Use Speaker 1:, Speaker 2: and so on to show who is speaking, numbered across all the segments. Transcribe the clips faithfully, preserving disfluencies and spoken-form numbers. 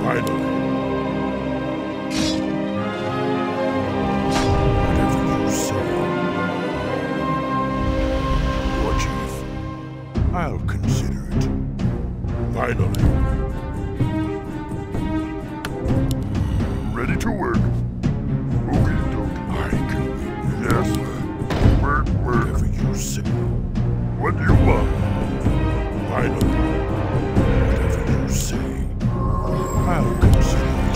Speaker 1: Finally. I'll consider it. Finally. Ready to work. Okie dokie. I can wait. Yes. Work, work. Whatever you say. What do you want? Finally. Whatever you say. I'll consider it.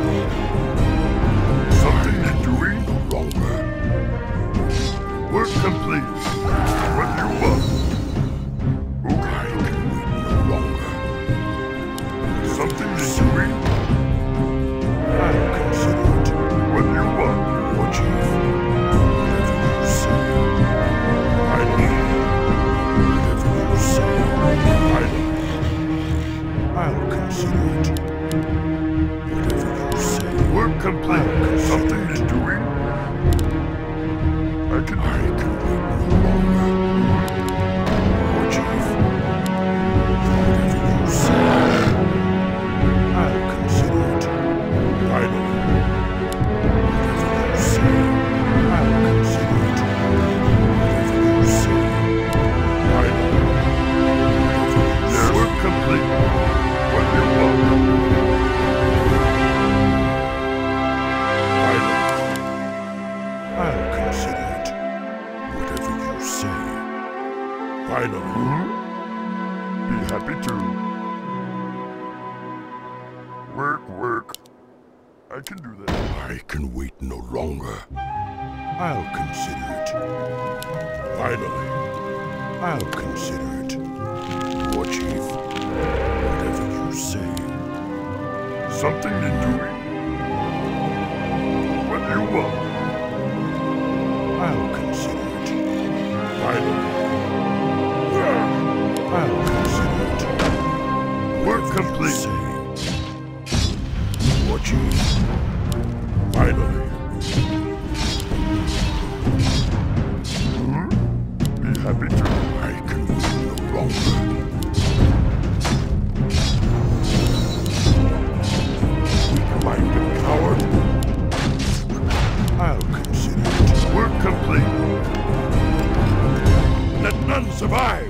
Speaker 1: Something you're doing? No longer. Work complete. What do you want? Something is doing? I'll consider it. What do you want? War Chief. Whatever you say. I don't know. Whatever you say. I don't know. I'll consider it. Whatever you say. Work complete. Something is doing? I can I can wait no longer. War Chief. Whatever you say. I'll consider it. Finally. Whatever you say. I'll consider it. Whatever you say. Finally. Yes. Work complete. What do you want? Finally. I'll consider it. Whatever you say. Finally. Hmm? Be happy to. Work, work. I can do that. I can wait no longer. I'll consider it. Finally. I'll consider it. War Chief. Whatever you say. Something you're doing? What do you want? I'll consider it. Finally. I'll consider it. Work complete. War Chief. Finally. Hmm? Be happy to. I can wait no longer. Weak-minded coward. I'll consider it. Work complete. Let none survive.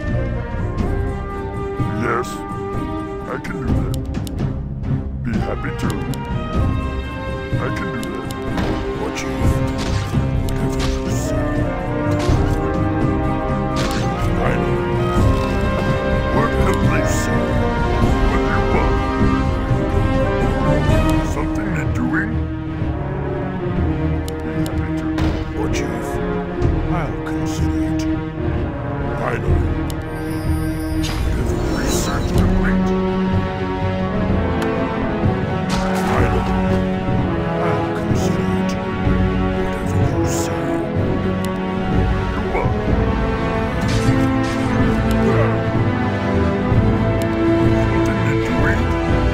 Speaker 1: Yes, I can do that. Be happy to. I can do that. War Chief. Whatever you say. Finally. Work complete. What do you want? Something you're doing? Be happy to. War Chief. I'll consider it. Finally. Whatever research complete. I'll consider it. Whatever you say. You want? What are you doing?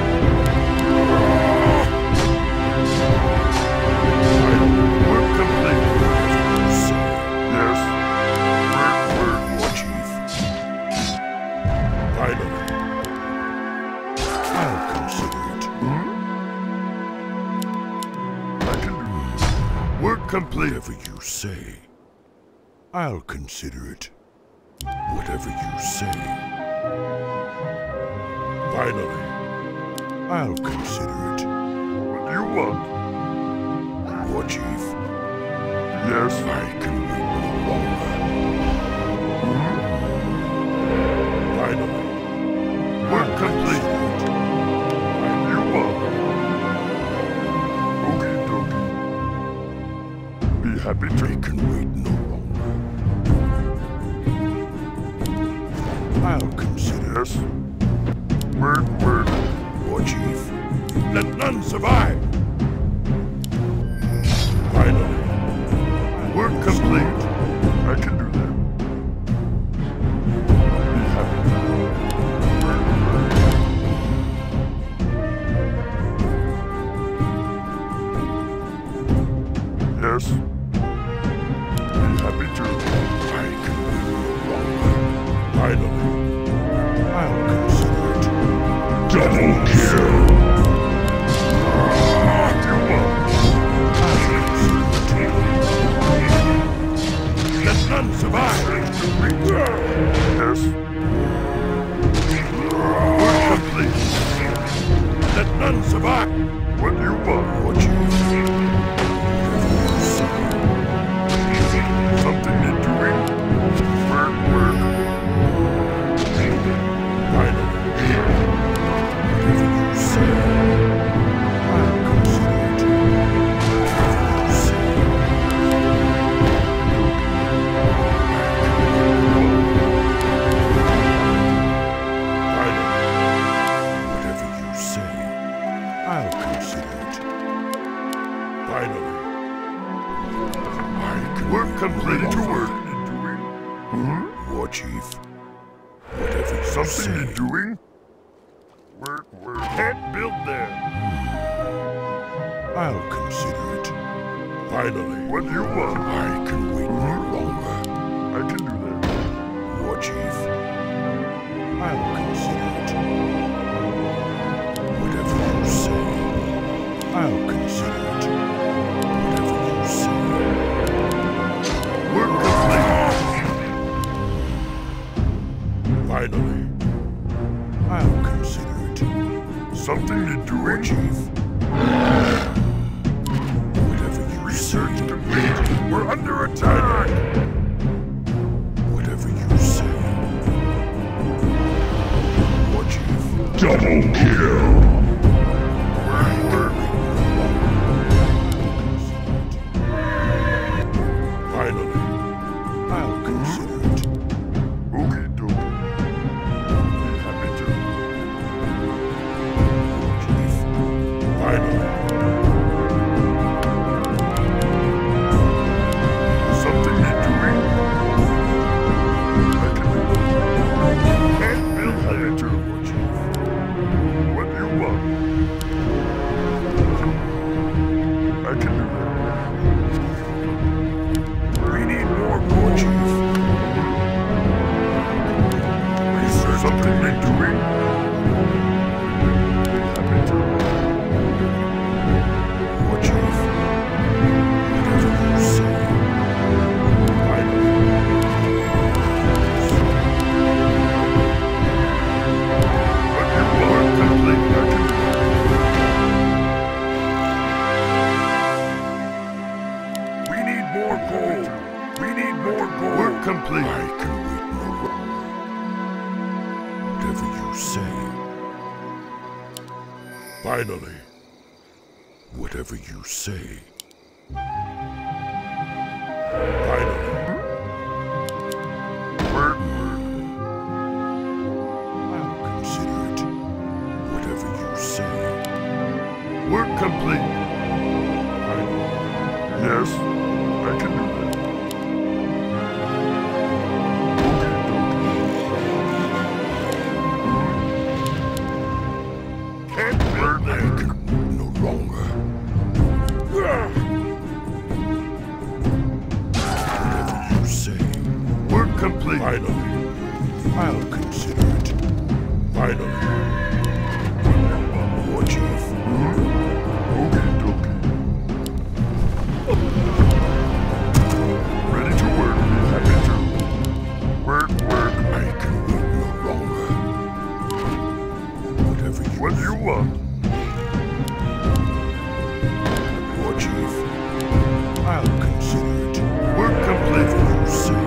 Speaker 1: Work complete. Whatever you say. Yes. Work, work, War Chief. Finally. I'll consider it. Hmm? Work complete. Whatever you say. I'll consider it. Whatever you say. Finally. I'll consider it. What do you want? War Chief. Yes, I can wait no longer. Hmm? Finally. Work complete. What do you want? Okie dokie. Be happy to. I can wait no longer. I'll consider. Yes. Work, work. War Chief. Let none survive. Finally. Work complete. I can do that. Be happy. Work, work. Yes. Be happy to. I can wait no longer. Finally. I'll consider it. Double kill! None survive. What do you want? What you Something you're doing? Work, work. Finally. Whatever you say, I'll consider it. Whatever you say. Finally. Whatever you say, I'll consider it. Finally. Work completed to work. Hmm? War Chief. Whatever you Something say. You're doing? Work, work. Can't build there. I'll consider it. Finally. What do you want? I can wait no longer. I can do that. War Chief. I'll consider it. Whatever you say. I'll consider it. Whatever you say. Work complete. Finally. I'll consider it. Something to do, War Chief. Whatever you Research complete. We're under attack. Whatever you say. War Chief. Double kill. Work, work. Finally. I'll consider it. Okie dokie. Be happy to. Chief. Finally. Something you're doing? I can do it. Can't build happy to, Chief. What do you want? I can do that. We need more, War Chief. Is there something you're doing? Happy to. War Chief. Whatever you say. Finally. What you want, complete, I can do. We need more gold. We need more gold. Work complete. I can wait no longer. Whatever you say. Finally. Whatever you say. Finally. Work, work. I'll consider it. Whatever you say. Work complete. Finally. Yes, I can do that. Can't burn that. No longer. Whatever you say. Work complete. Finally. I'll consider it. Finally. War Chief. Okie dokie. Ready to work. Be happy to. Work, work. I can wait no longer. Whatever you What do you want? War Chief. I'll consider it. Work complete. Whatever you say.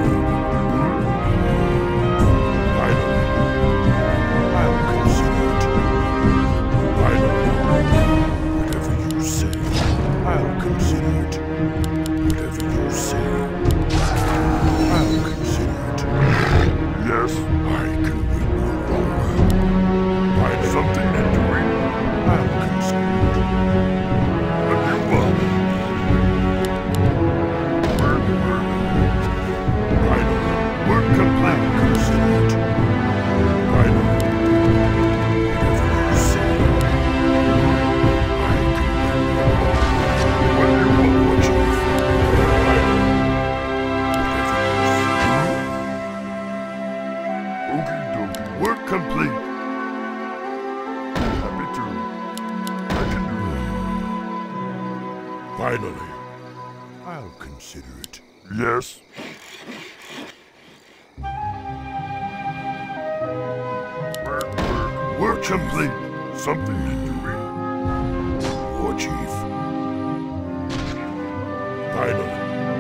Speaker 1: Finally. I'll consider it. Finally. Whatever you say. I'll consider it. Whatever you say. I'll consider it. Yes, I can wait no longer. Find something you're doing? I'll consider it. What do you want? Work, work. Finally. Work complete. I'll consider it. Finally. Whatever you say. I can wait no longer. What do you want, War Chief? Finally. Okie dokie. Work complete. Happy to. I can do that. Finally. I'll consider it. Yes. Work, work. Work complete. Something you're doing? Chief. Finally.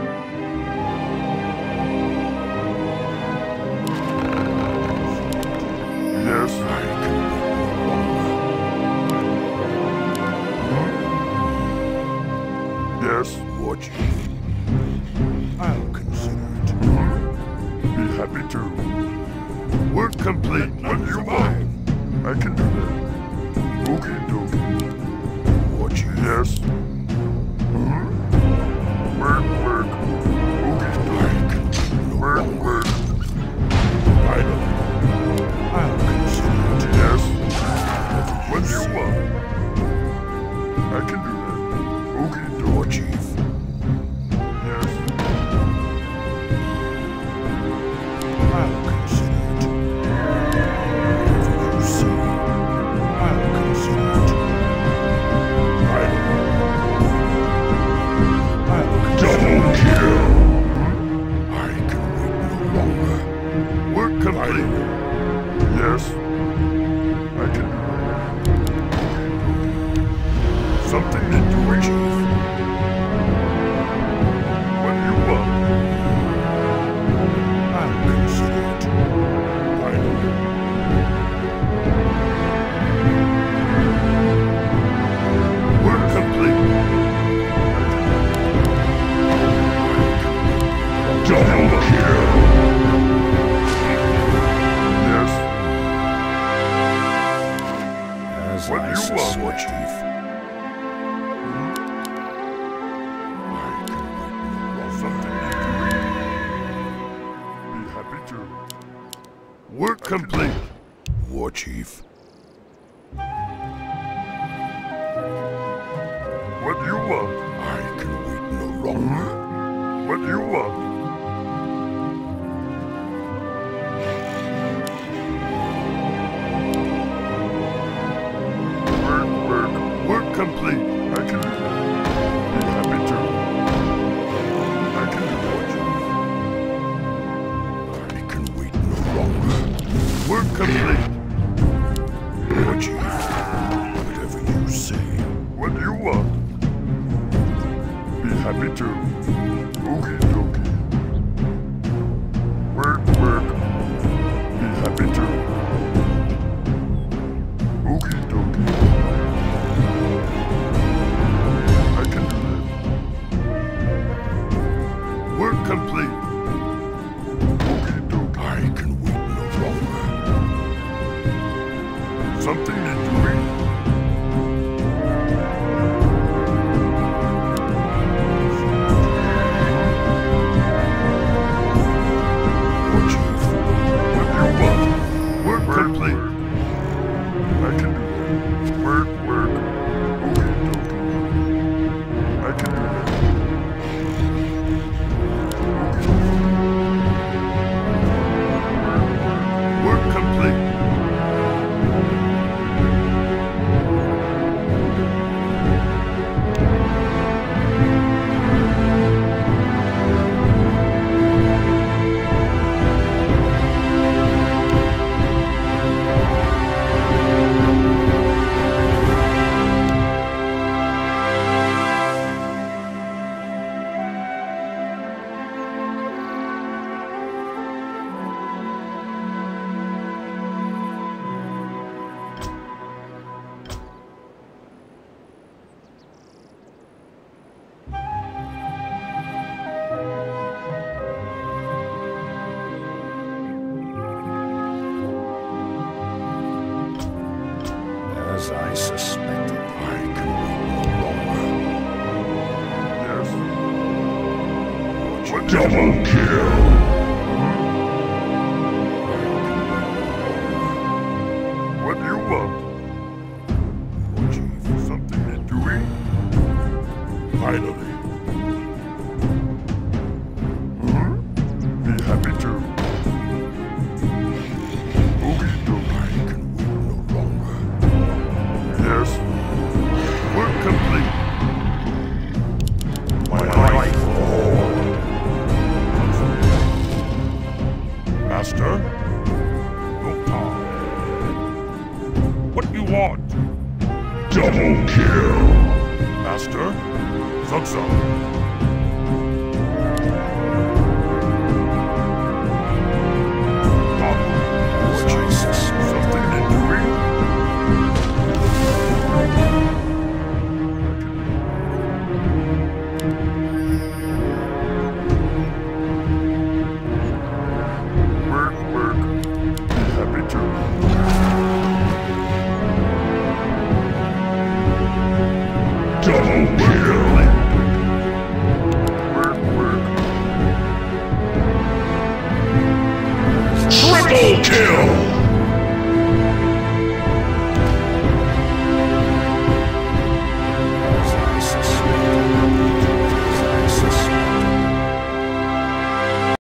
Speaker 1: Yes, I can wait no longer. Yes, War Chief. I'll consider it. Be happy to. Work complete. What do you want? I can do that. Okie dokie. What you? Yes. Hmm? Work, work. Okie dokie. Work, work. Finally. I'll consider it. Yes. What do you want? I can do that. Okie dokie. Chief. Yes. I'll consider it. Whatever you say. I'll consider it. Finally. I'll consider it. Double kill! I can wait no longer. Work complete. Yes. I can do that. Something to do, Chief. What do you want? I'll consider it. Finally. Work complete. Double kill. Yes.
Speaker 2: As
Speaker 1: What
Speaker 2: I
Speaker 1: do you want,
Speaker 2: suspect.
Speaker 1: War Chief? Something to do. Be happy to. Work complete. War Chief. What do you want? I can wait no longer. What do you want? Work, work, work complete. I can do that. Be happy to. I can do that, Chief. I can wait no longer. Work complete. War Chief. Whatever you say. What do you want? Be happy to. Okie dokie. Work, work. Be happy to. Okie dokie. I can do that. Work complete. Okie dokie. I can wait no longer. Something needs doing. War Chief. What do you want? Work complete. I can do that. Work, work. Okie dokie. I can do that. Work complete.
Speaker 2: As I suspected.
Speaker 1: I can wait no longer. Yes. What double kill? What do you want? War Chief, something to doing? Finally. Hmm? Be happy to. Okie dokie. I can wait no longer. Yes. Work complete. My life forward. Master? Doctor. What do you want? Double kill. Master? Zug-Zug.
Speaker 2: As I suspected.
Speaker 1: Something in doing? Work, work. Happy to. Double kill!